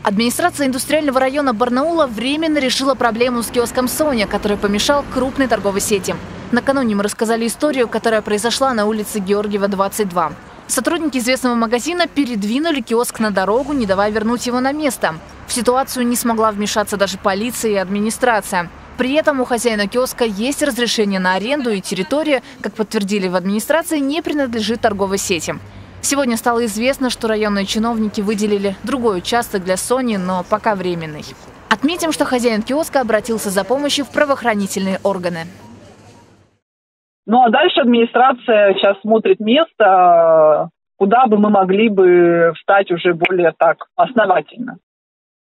Администрация индустриального района Барнаула временно решила проблему с киоском «Соня», который помешал крупной торговой сети. Накануне мы рассказали историю, которая произошла на улице Георгиева, 22. Сотрудники известного магазина передвинули киоск на дорогу, не давая вернуть его на место. В ситуацию не смогла вмешаться даже полиция и администрация. При этом у хозяина киоска есть разрешение на аренду, и территория, как подтвердили в администрации, не принадлежит торговой сети. Сегодня стало известно, что районные чиновники выделили другой участок для Сони, но пока временный. Отметим, что хозяин киоска обратился за помощью в правоохранительные органы. Ну а дальше администрация сейчас смотрит место, куда бы мы могли бы встать уже более так основательно.